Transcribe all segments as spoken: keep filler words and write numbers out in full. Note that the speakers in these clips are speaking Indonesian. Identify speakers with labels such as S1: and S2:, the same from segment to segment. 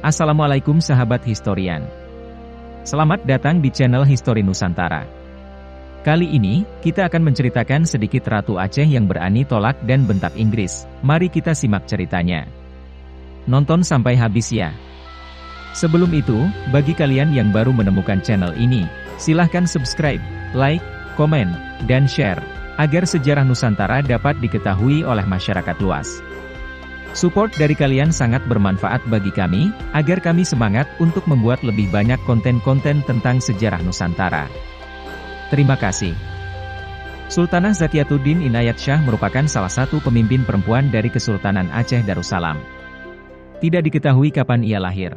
S1: Assalamualaikum sahabat historian. Selamat datang di channel Histori Nusantara. Kali ini, kita akan menceritakan sedikit Ratu Aceh yang berani tolak dan bentak Inggris. Mari kita simak ceritanya. Nonton sampai habis ya. Sebelum itu, bagi kalian yang baru menemukan channel ini, silahkan subscribe, like, komen, dan share, agar sejarah Nusantara dapat diketahui oleh masyarakat luas. Support dari kalian sangat bermanfaat bagi kami, agar kami semangat untuk membuat lebih banyak konten-konten tentang sejarah Nusantara. Terima kasih. Sultanah Zakiatuddin Inayat Shah merupakan salah satu pemimpin perempuan dari Kesultanan Aceh Darussalam. Tidak diketahui kapan ia lahir.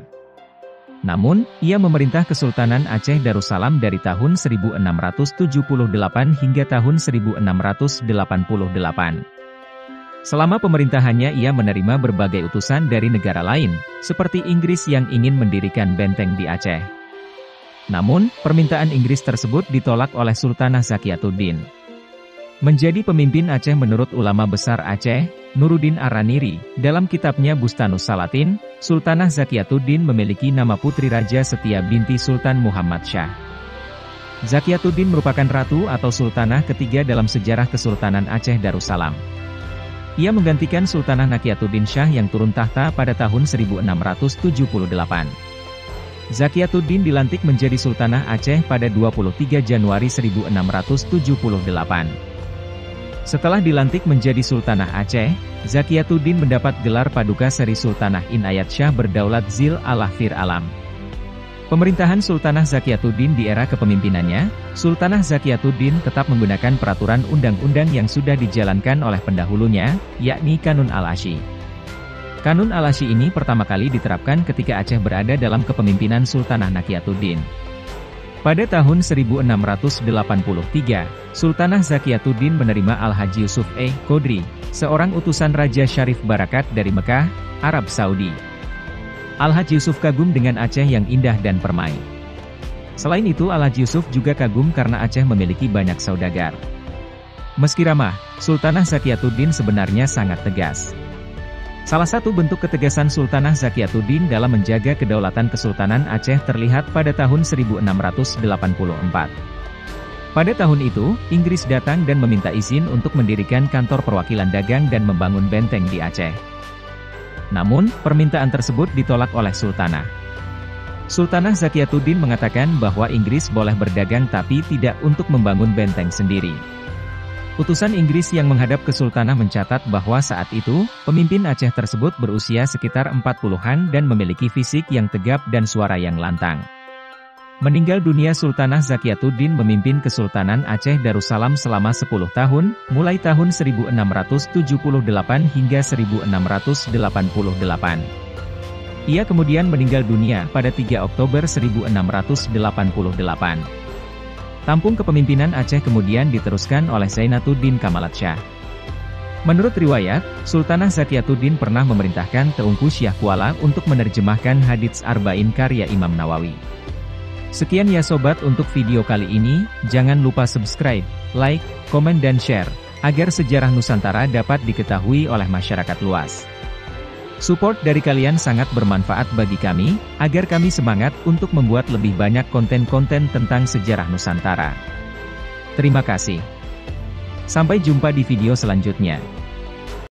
S1: Namun, ia memerintah Kesultanan Aceh Darussalam dari tahun seribu enam ratus tujuh puluh delapan hingga tahun seribu enam ratus delapan puluh delapan. Selama pemerintahannya ia menerima berbagai utusan dari negara lain, seperti Inggris yang ingin mendirikan benteng di Aceh. Namun, permintaan Inggris tersebut ditolak oleh Sultanah Zakiatuddin. Menjadi pemimpin Aceh menurut ulama besar Aceh, Nuruddin Ar-Raniri, dalam kitabnya Bustanus Salatin, Sultanah Zakiatuddin memiliki nama Putri Raja Setia binti Sultan Muhammad Shah. Zakiatuddin merupakan ratu atau sultanah ketiga dalam sejarah Kesultanan Aceh Darussalam. Ia menggantikan Sultanah Nakiatuddin Shah yang turun tahta pada tahun seribu enam ratus tujuh puluh delapan. Zakiatuddin dilantik menjadi Sultanah Aceh pada dua puluh tiga Januari seribu enam ratus tujuh puluh delapan. Setelah dilantik menjadi Sultanah Aceh, Zakiatuddin mendapat gelar Paduka Seri Sultanah Inayat Shah Berdaulat Zil Al-Fir Alam. Pemerintahan Sultanah Zakiatuddin di era kepemimpinannya, Sultanah Zakiatuddin tetap menggunakan peraturan undang-undang yang sudah dijalankan oleh pendahulunya, yakni Kanun Al-Asy. Kanun Al-Asy ini pertama kali diterapkan ketika Aceh berada dalam kepemimpinan Sultanah Nakiatuddin. Pada tahun seribu enam ratus delapan puluh tiga, Sultanah Zakiatuddin menerima Al-Haji Yusuf E. Qodri, seorang utusan Raja Syarif Barakat dari Mekah, Arab Saudi. Al-Haji Yusuf kagum dengan Aceh yang indah dan permai. Selain itu Al-Haji Yusuf juga kagum karena Aceh memiliki banyak saudagar. Meski ramah, Sultanah Zakiatuddin sebenarnya sangat tegas. Salah satu bentuk ketegasan Sultanah Zakiatuddin dalam menjaga kedaulatan Kesultanan Aceh terlihat pada tahun seribu enam ratus delapan puluh empat. Pada tahun itu, Inggris datang dan meminta izin untuk mendirikan kantor perwakilan dagang dan membangun benteng di Aceh. Namun, permintaan tersebut ditolak oleh Sultanah. Sultanah Zakiatuddin mengatakan bahwa Inggris boleh berdagang tapi tidak untuk membangun benteng sendiri. Utusan Inggris yang menghadap ke Sultanah mencatat bahwa saat itu, pemimpin Aceh tersebut berusia sekitar empat puluhan dan memiliki fisik yang tegap dan suara yang lantang. Meninggal dunia Sultanah Zakiatuddin memimpin Kesultanan Aceh Darussalam selama sepuluh tahun, mulai tahun seribu enam ratus tujuh puluh delapan hingga seribu enam ratus delapan puluh delapan. Ia kemudian meninggal dunia pada tiga Oktober seribu enam ratus delapan puluh delapan. Tampung kepemimpinan Aceh kemudian diteruskan oleh Zainatuddin Kamalat Shah. Menurut riwayat, Sultanah Zakiatuddin pernah memerintahkan Teungku Syah Kuala untuk menerjemahkan hadits Arba'in karya Imam Nawawi. Sekian ya sobat untuk video kali ini, jangan lupa subscribe, like, komen dan share, agar sejarah Nusantara dapat diketahui oleh masyarakat luas. Support dari kalian sangat bermanfaat bagi kami, agar kami semangat untuk membuat lebih banyak konten-konten tentang sejarah Nusantara. Terima kasih. Sampai jumpa di video selanjutnya.